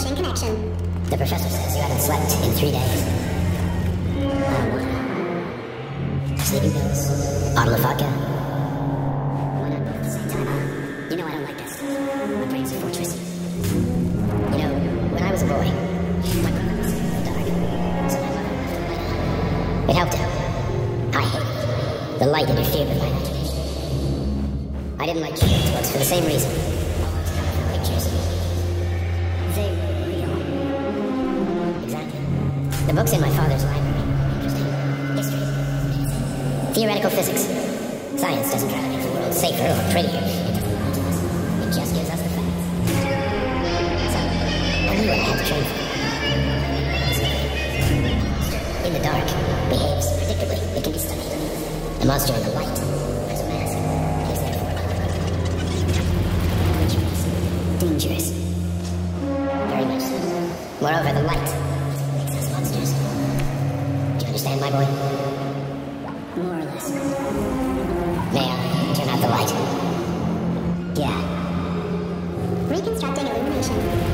Establishing connection. The professor says you haven't slept in 3 days. Sleeping pills. Bottle of vodka. Why not both at the same time, huh? You know I don't like this. My brain's a fortress. You know, when I was a boy, my brother was in the dark. So my mother left the light on. It helped out. I hated it. The light interfered with my imagination. I didn't like children's books for the same reason. All those colorful pictures. They were real. Exactly. The books in my father's library. Interesting. History. Theoretical physics. Science doesn't try to make the world safer or prettier. It doesn't lie to us. It just gives us the facts. So, I knew what I had to train for. In the dark, behaves predictably. It can be studied. The monster in the light has a mask. He's therefore dangerous. Very much so. Moreover, the light makes us monsters. Do you understand, my boy? More or less. May I turn out the light? Yeah. Reconstructing illumination.